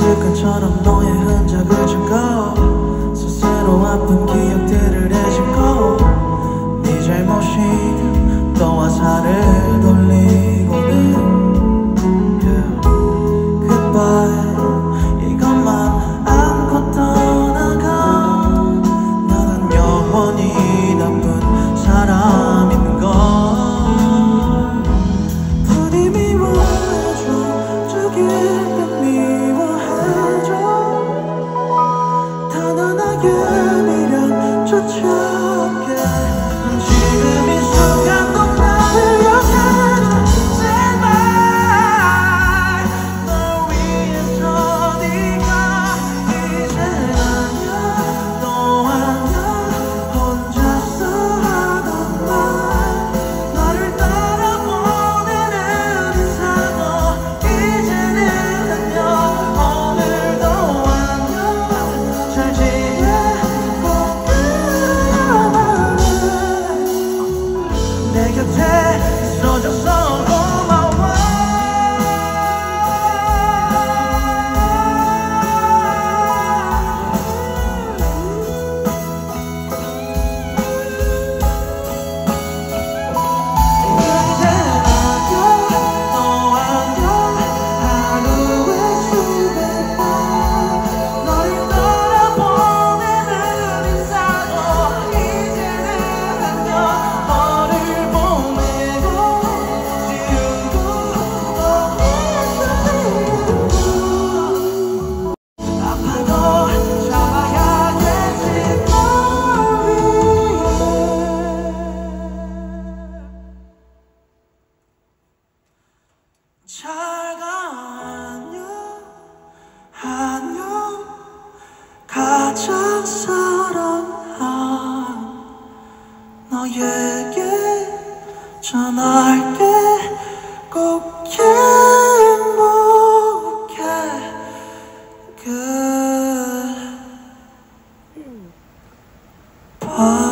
습관처럼 너의 흔적을 적어 스스로 아픈 기억들을 헤집고 네 잘못이 또 화살을 돌리고는 Goodbye 이것만 안고 떠나가 나는 영원히 나쁜 사람인 걸 부디 미워해줘 죽일 듯 미워해줘 단 하나의 미련 쫓아게 지금 이 순간도 나를 욕해줘 제발 널 위해서 네가 이제 아냐 또 아냐 혼자서 하던 말 너를 따라보내는 인사도 이제는 안녕 오늘도 안녕 잘 지내고 그래 내 곁에 있어줘서 고마워 이제 안녕 또 안녕 하루에 수백 번 너를 따라보내는 인사도 이제는 안녕 너를 보내고 지우고 아파도 참아야겠지 널 위해 잘가 안녕 안녕 가장 사랑한 너에게 전할게 꼭 행복해 Goodbye